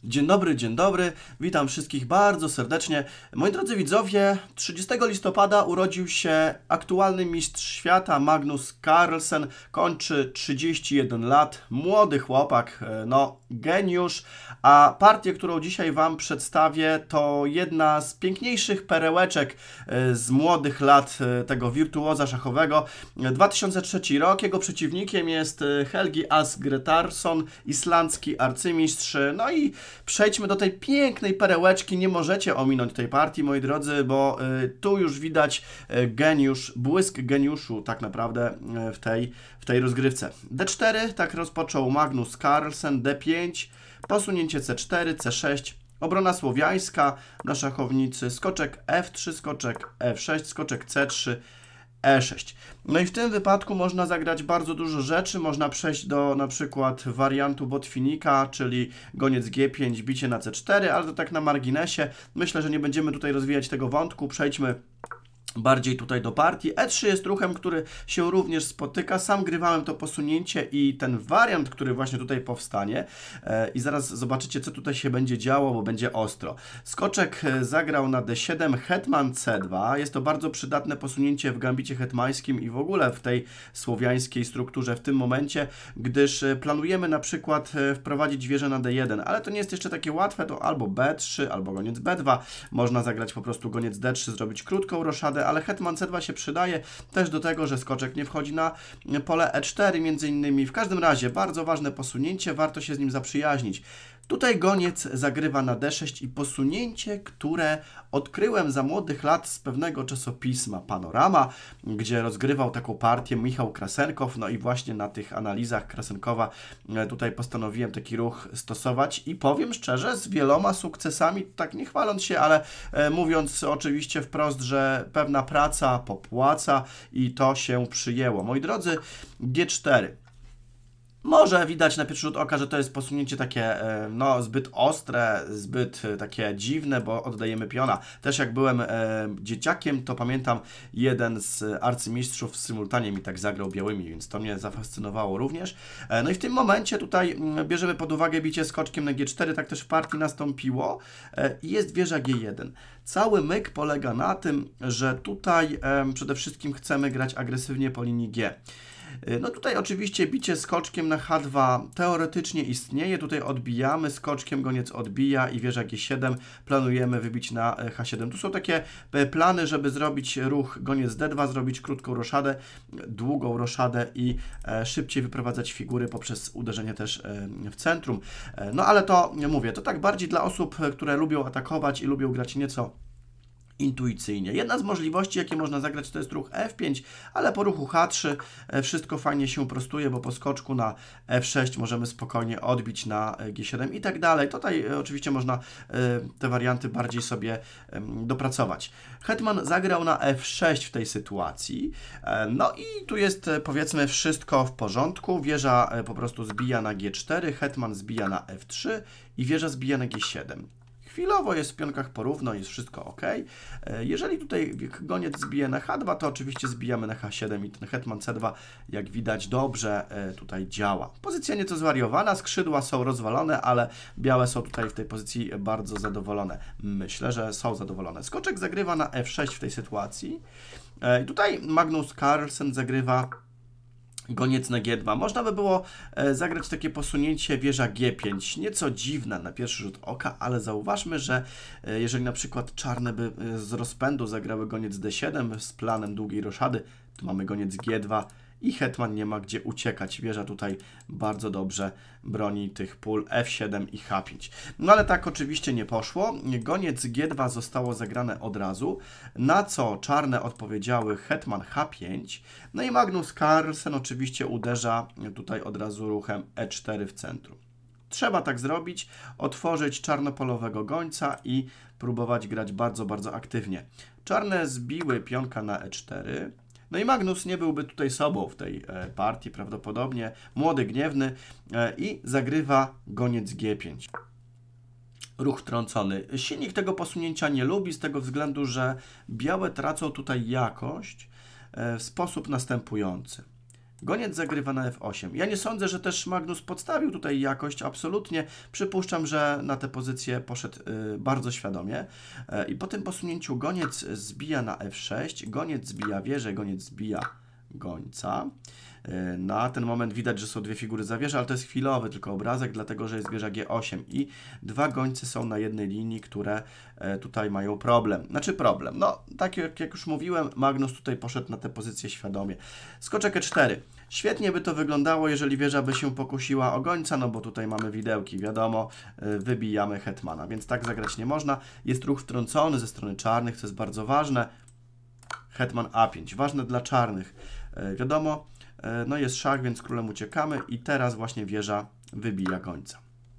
Dzień dobry, witam wszystkich bardzo serdecznie. Moi drodzy widzowie, 30 listopada urodził się aktualny mistrz świata Magnus Carlsen, kończy 31 lat, młody chłopak, no geniusz, a partię, którą dzisiaj Wam przedstawię, to jedna z piękniejszych perełeczek z młodych lat tego wirtuoza szachowego. 2003 rok, jego przeciwnikiem jest Helgi Asgrétarsson, islandzki arcymistrz, no i przejdźmy do tej pięknej perełeczki. Nie możecie ominąć tej partii, moi drodzy, bo tu już widać geniusz, błysk geniuszu tak naprawdę w tej rozgrywce. D4, tak rozpoczął Magnus Carlsen, D5, posunięcie C4, C6, obrona słowiańska na szachownicy, skoczek F3, skoczek F6, skoczek C3, E6. No i w tym wypadku można zagrać bardzo dużo rzeczy. Można przejść do na przykład wariantu botfinika, czyli goniec G5, bicie na C4, ale to tak na marginesie. Myślę, że nie będziemy tutaj rozwijać tego wątku. Przejdźmy bardziej tutaj do partii. E3 jest ruchem, który się również spotyka. Sam grywałem to posunięcie i ten wariant, który właśnie tutaj powstanie. I zaraz zobaczycie, co tutaj się będzie działo, bo będzie ostro. Skoczek zagrał na D7, hetman C2. Jest to bardzo przydatne posunięcie w gambicie hetmańskim i w ogóle w tej słowiańskiej strukturze w tym momencie, gdyż planujemy na przykład wprowadzić wieżę na D1, ale to nie jest jeszcze takie łatwe, to albo B3, albo goniec B2. Można zagrać po prostu goniec D3, zrobić krótką roszadę, ale hetman C2 się przydaje też do tego, że skoczek nie wchodzi na pole E4 między innymi. W każdym razie bardzo ważne posunięcie, warto się z nim zaprzyjaźnić. Tutaj goniec zagrywa na D6 i posunięcie, które odkryłem za młodych lat z pewnego czasopisma Panorama, gdzie rozgrywał taką partię Michał Krasenkow, no i właśnie na tych analizach Krasenkowa tutaj postanowiłem taki ruch stosować i powiem szczerze, z wieloma sukcesami, tak nie chwaląc się, ale mówiąc oczywiście wprost, że pewna praca popłaca i to się przyjęło. Moi drodzy, G4. Może widać na pierwszy rzut oka, że to jest posunięcie takie no, zbyt ostre, zbyt takie dziwne, bo oddajemy piona. Też jak byłem dzieciakiem, to pamiętam, jeden z arcymistrzów symultanie mi tak zagrał białymi, więc to mnie zafascynowało również. No i w tym momencie tutaj bierzemy pod uwagę bicie skoczkiem na G4, tak też w partii nastąpiło i jest wieża G1. Cały myk polega na tym, że tutaj przede wszystkim chcemy grać agresywnie po linii G. No tutaj oczywiście bicie skoczkiem na H2 teoretycznie istnieje, tutaj odbijamy skoczkiem, goniec odbija i wieża G7 planujemy wybić na H7. Tu są takie plany, żeby zrobić ruch goniec D2, zrobić krótką roszadę, długą roszadę i szybciej wyprowadzać figury poprzez uderzenie też w centrum. No ale to, mówię, to tak bardziej dla osób, które lubią atakować i lubią grać nieco intuicyjnie. Jedna z możliwości, jakie można zagrać, to jest ruch F5, ale po ruchu H3 wszystko fajnie się prostuje, bo po skoczku na F6 możemy spokojnie odbić na G7 i tak dalej. Tutaj oczywiście można te warianty bardziej sobie dopracować. Hetman zagrał na F6 w tej sytuacji. No i tu jest, powiedzmy, wszystko w porządku. Wieża po prostu zbija na G4, hetman zbija na F3 i wieża zbija na G7. Chwilowo jest w pionkach porówno, jest wszystko ok. Jeżeli tutaj goniec zbije na H2, to oczywiście zbijamy na H7 i ten hetman C2, jak widać, dobrze tutaj działa. Pozycja nieco zwariowana, skrzydła są rozwalone, ale białe są tutaj w tej pozycji bardzo zadowolone. Myślę, że są zadowolone. Skoczek zagrywa na F6 w tej sytuacji. I tutaj Magnus Carlsen zagrywa goniec na G2. Można by było zagrać takie posunięcie wieża G5. Nieco dziwne na pierwszy rzut oka, ale zauważmy, że jeżeli na przykład czarne by z rozpędu zagrały goniec D7 z planem długiej roszady, to mamy goniec G2 i hetman nie ma gdzie uciekać. Wieża tutaj bardzo dobrze broni tych pól F7 i H5. No ale tak oczywiście nie poszło. Goniec G2 zostało zagrane od razu, na co czarne odpowiedziały hetman H5. No i Magnus Carlsen oczywiście uderza tutaj od razu ruchem E4 w centrum. Trzeba tak zrobić, otworzyć czarnopolowego gońca i próbować grać bardzo, bardzo aktywnie. Czarne zbiły pionka na E4. No i Magnus nie byłby tutaj sobą w tej partii, prawdopodobnie młody, gniewny i zagrywa goniec G5. Ruch trącony. Silnik tego posunięcia nie lubi z tego względu, że białe tracą tutaj jakość w sposób następujący. Goniec zagrywa na F8. Ja nie sądzę, że też Magnus podstawił tutaj jakość, absolutnie. Przypuszczam, że na tę pozycję poszedł bardzo świadomie. I po tym posunięciu goniec zbija na F6, goniec zbija wieżę, goniec zbija gońca. Na ten moment widać, że są dwie figury za wieżę, ale to jest chwilowy tylko obrazek, dlatego że jest wieża G8 i dwa gońce są na jednej linii, które tutaj mają problem. Znaczy problem, no tak jak już mówiłem, Magnus tutaj poszedł na tę pozycję świadomie. Skoczek E4. Świetnie by to wyglądało, jeżeli wieża by się pokusiła o gońca, no bo tutaj mamy widełki, wiadomo, wybijamy hetmana, więc tak zagrać nie można. Jest ruch wtrącony ze strony czarnych, co jest bardzo ważne. Hetman A5, ważne dla czarnych. Wiadomo, no jest szach, więc królem uciekamy i teraz właśnie wieża wybija gońca.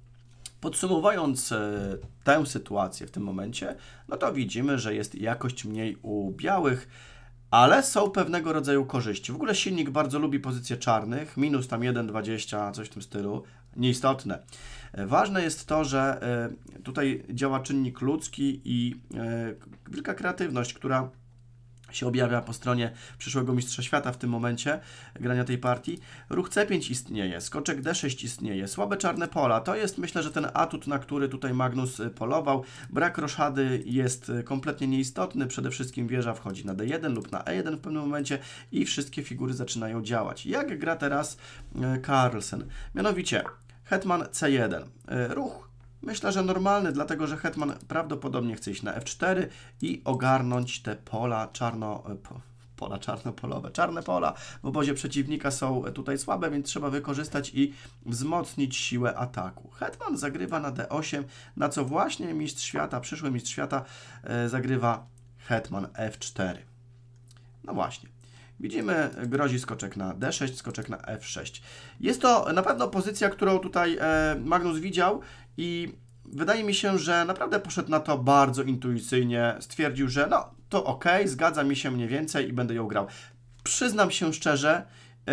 Podsumowując tę sytuację w tym momencie, no to widzimy, że jest jakość mniej u białych, ale są pewnego rodzaju korzyści. W ogóle silnik bardzo lubi pozycję czarnych, minus tam 1,20, coś w tym stylu, nieistotne. Ważne jest to, że tutaj działa czynnik ludzki i wielka kreatywność, która się objawia po stronie przyszłego mistrza świata w tym momencie grania tej partii. Ruch C5 istnieje, skoczek D6 istnieje, słabe czarne pola. To jest, myślę, że ten atut, na który tutaj Magnus polował. Brak roszady jest kompletnie nieistotny. Przede wszystkim wieża wchodzi na D1 lub na E1 w pewnym momencie i wszystkie figury zaczynają działać. Jak gra teraz Carlsen? Mianowicie hetman C1. Ruch myślę, że normalny, dlatego że hetman prawdopodobnie chce iść na F4 i ogarnąć te pola czarnopolowe. Czarne pola w obozie przeciwnika są tutaj słabe, więc trzeba wykorzystać i wzmocnić siłę ataku. Hetman zagrywa na D8, na co właśnie mistrz świata, przyszły mistrz świata zagrywa hetman F4. No właśnie. Widzimy, grozi skoczek na D6, skoczek na F6. Jest to na pewno pozycja, którą tutaj Magnus widział i wydaje mi się, że naprawdę poszedł na to bardzo intuicyjnie. Stwierdził, że no to ok, zgadza mi się mniej więcej i będę ją grał. Przyznam się szczerze,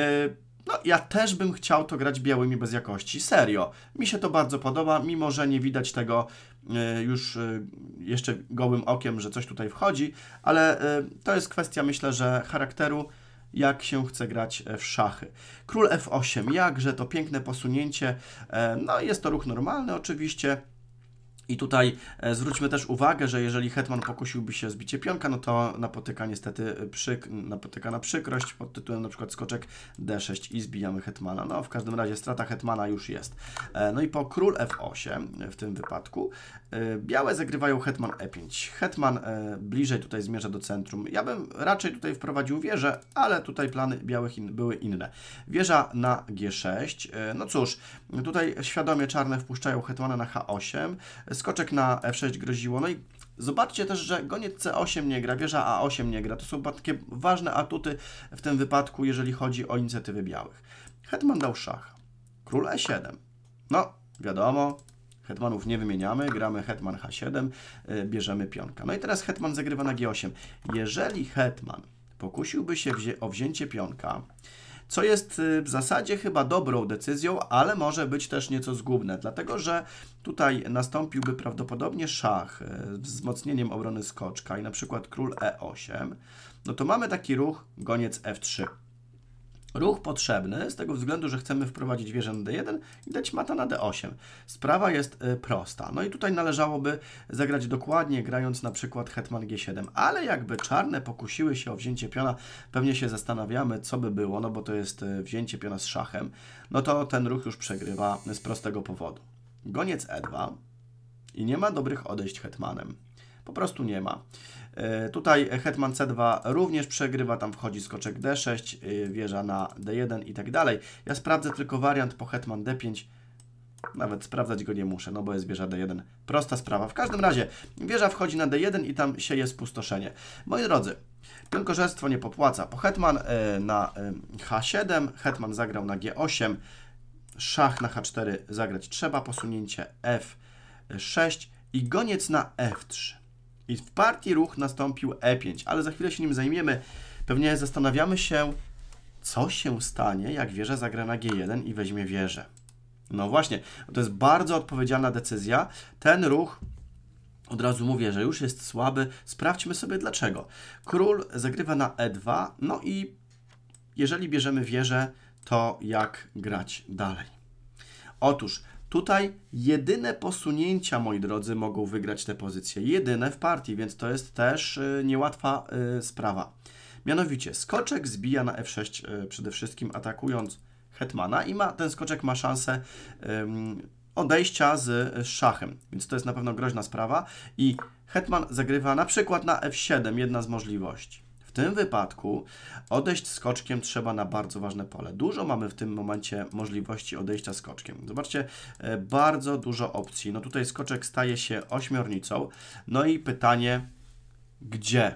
no ja też bym chciał to grać białymi bez jakości. Serio. Mi się to bardzo podoba, mimo że nie widać tego już jeszcze gołym okiem, że coś tutaj wchodzi, ale to jest kwestia, myślę, że charakteru, jak się chce grać w szachy. Król F8, jakże to piękne posunięcie. No jest to ruch normalny oczywiście. I tutaj zwróćmy też uwagę, że jeżeli hetman pokusiłby się o zbicie pionka, no to napotyka niestety napotyka na przykrość pod tytułem na przykład skoczek D6 i zbijamy hetmana. No w każdym razie strata hetmana już jest. No i po król F8 w tym wypadku białe zagrywają hetman E5. Hetman bliżej tutaj zmierza do centrum. Ja bym raczej tutaj wprowadził wieżę, ale tutaj plany białych były inne. Wieża na G6. No cóż, tutaj świadomie czarne wpuszczają hetmana na H8. Skoczek na F6 groziło. No i zobaczcie też, że goniec C8 nie gra, wieża A8 nie gra. To są takie ważne atuty w tym wypadku, jeżeli chodzi o inicjatywy białych. Hetman dał szach. Król E7. No, wiadomo, hetmanów nie wymieniamy, gramy hetman H7, bierzemy pionka. No i teraz hetman zagrywa na G8. Jeżeli hetman pokusiłby się o wzięcie pionka, co jest w zasadzie chyba dobrą decyzją, ale może być też nieco zgubne, dlatego że tutaj nastąpiłby prawdopodobnie szach z wzmocnieniem obrony skoczka i na przykład król E8, no to mamy taki ruch goniec F3. Ruch potrzebny z tego względu, że chcemy wprowadzić wieżę na D1 i dać mata na D8. Sprawa jest prosta. No i tutaj należałoby zagrać dokładnie, grając na przykład hetman G7. Ale jakby czarne pokusiły się o wzięcie piona, pewnie się zastanawiamy, co by było, no bo to jest wzięcie piona z szachem, no to ten ruch już przegrywa z prostego powodu. Goniec E2 i nie ma dobrych odejść hetmanem. Po prostu nie ma. Tutaj hetman C2 również przegrywa, tam wchodzi skoczek D6, wieża na D1 i tak dalej. Ja sprawdzę tylko wariant po hetman D5. Nawet sprawdzać go nie muszę, no bo jest wieża D1. Prosta sprawa. W każdym razie wieża wchodzi na D1 i tam sieje spustoszenie. Moi drodzy, pionkorzestwo nie popłaca. Po hetman na H7, hetman zagrał na G8, szach na H4 zagrać trzeba, posunięcie F6 i goniec na F3. I w partii ruch nastąpił E5, ale za chwilę się nim zajmiemy. Pewnie zastanawiamy się, co się stanie, jak wieża zagra na G1 i weźmie wieżę. No właśnie, to jest bardzo odpowiedzialna decyzja. Ten ruch, od razu mówię, że już jest słaby. Sprawdźmy sobie dlaczego. Król zagrywa na E2, no i jeżeli bierzemy wieżę, to jak grać dalej? Otóż tutaj jedyne posunięcia, moi drodzy, mogą wygrać te pozycje. Jedyne w partii, więc to jest też niełatwa sprawa. Mianowicie skoczek zbija na F6 przede wszystkim atakując hetmana i ten skoczek ma szansę odejścia z szachem, więc to jest na pewno groźna sprawa i hetman zagrywa na przykład na F7, jedna z możliwości. W tym wypadku odejść skoczkiem trzeba na bardzo ważne pole. Dużo mamy w tym momencie możliwości odejścia skoczkiem. Zobaczcie, bardzo dużo opcji. No tutaj skoczek staje się ośmiornicą. No i pytanie, gdzie?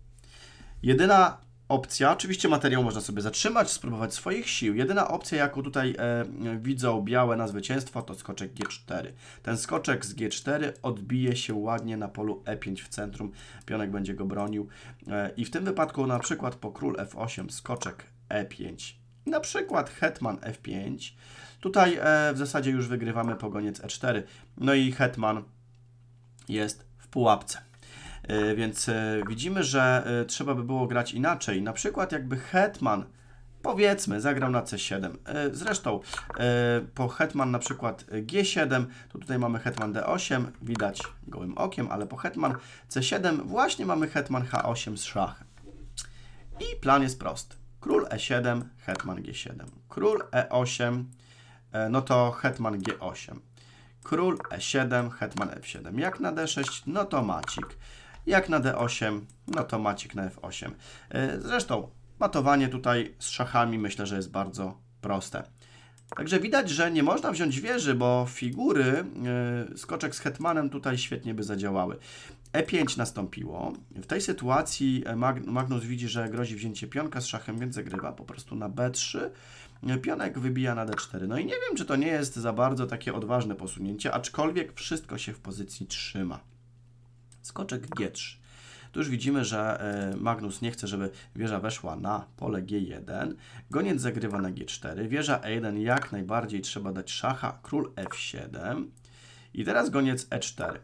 Jedyna opcja, oczywiście materiał można sobie zatrzymać, spróbować swoich sił. Jedyna opcja, jaką tutaj widzą białe na zwycięstwo, to skoczek G4. Ten skoczek z G4 odbije się ładnie na polu E5 w centrum. Pionek będzie go bronił. I w tym wypadku na przykład po król F8 skoczek E5. Na przykład hetman F5. Tutaj w zasadzie już wygrywamy po goniec E4. No i hetman jest w pułapce. Więc widzimy, że trzeba by było grać inaczej. Na przykład jakby hetman, powiedzmy, zagrał na C7. Zresztą po hetman na przykład G7, to tutaj mamy hetman D8, widać gołym okiem, ale po hetman C7 właśnie mamy hetman H8 z szachem. I plan jest prosty. Król E7, hetman G7. Król E8, no to hetman G8. Król E7, hetman F7. Jak na D6, no to macik. Jak na D8, no to macik na F8. Zresztą matowanie tutaj z szachami myślę, że jest bardzo proste. Także widać, że nie można wziąć wieży, bo figury, skoczek z hetmanem tutaj świetnie by zadziałały. E5 nastąpiło. W tej sytuacji Magnus widzi, że grozi wzięcie pionka z szachem, więc zagrywa po prostu na B3. Pionek wybija na D4. No i nie wiem, czy to nie jest za bardzo takie odważne posunięcie, aczkolwiek wszystko się w pozycji trzyma. Skoczek G3. Tu już widzimy, że Magnus nie chce, żeby wieża weszła na pole G1. Goniec zagrywa na G4. Wieża E1 jak najbardziej trzeba dać szacha. Król F7. I teraz goniec E4.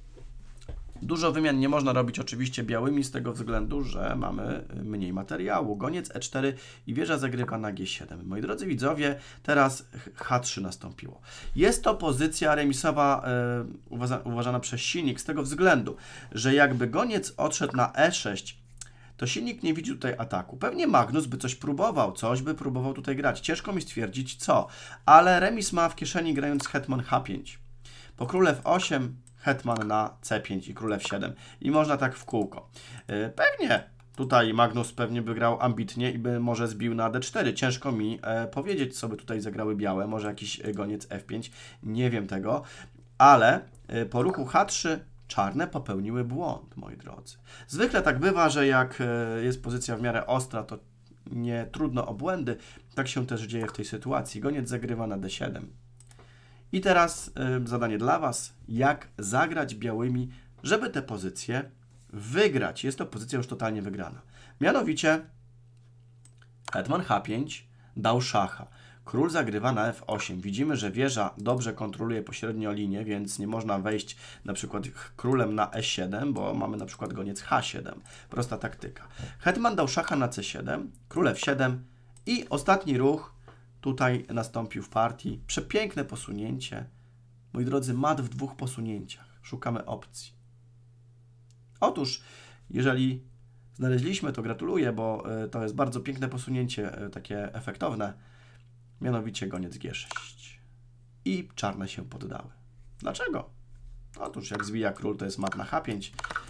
Dużo wymian nie można robić oczywiście białymi z tego względu, że mamy mniej materiału. Goniec E4 i wieża zagrywa na G7. Moi drodzy widzowie, teraz H3 nastąpiło. Jest to pozycja remisowa uważana przez silnik z tego względu, że jakby goniec odszedł na E6, to silnik nie widzi tutaj ataku. Pewnie Magnus by coś próbował tutaj grać. Ciężko mi stwierdzić co, ale remis ma w kieszeni grając hetman H5. Po król F8 hetman na C5 i król F7. I można tak w kółko. Pewnie tutaj Magnus by grał ambitnie i by może zbił na D4. Ciężko mi powiedzieć, co by tutaj zagrały białe. Może jakiś goniec F5. Nie wiem tego. Ale po ruchu H3 czarne popełniły błąd, moi drodzy. Zwykle tak bywa, że jak jest pozycja w miarę ostra, to nie trudno o błędy. Tak się też dzieje w tej sytuacji. Goniec zagrywa na D7. I teraz zadanie dla Was, jak zagrać białymi, żeby te pozycje wygrać. Jest to pozycja już totalnie wygrana. Mianowicie hetman H5 dał szacha. Król zagrywa na F8. Widzimy, że wieża dobrze kontroluje pośrednio linię, więc nie można wejść na przykład królem na E7, bo mamy na przykład goniec H7. Prosta taktyka. Hetman dał szacha na C7, król F7 i ostatni ruch tutaj nastąpił w partii. Przepiękne posunięcie. Moi drodzy, mat w dwóch posunięciach. Szukamy opcji. Otóż, jeżeli znaleźliśmy, to gratuluję, bo to jest bardzo piękne posunięcie, takie efektowne. Mianowicie goniec G6. I czarne się poddały. Dlaczego? Otóż jak zbija król, to jest mat na H5,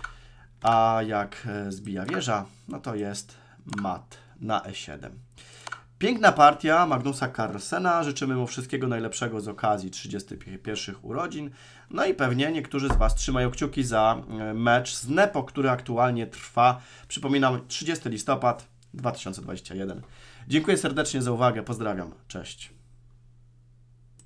a jak zbija wieża, no to jest mat na E7. Piękna partia Magnusa Carlsena. Życzymy mu wszystkiego najlepszego z okazji 31 urodzin. No i pewnie niektórzy z Was trzymają kciuki za mecz z Nepo, który aktualnie trwa. Przypominam, 30 listopad 2021. Dziękuję serdecznie za uwagę. Pozdrawiam. Cześć.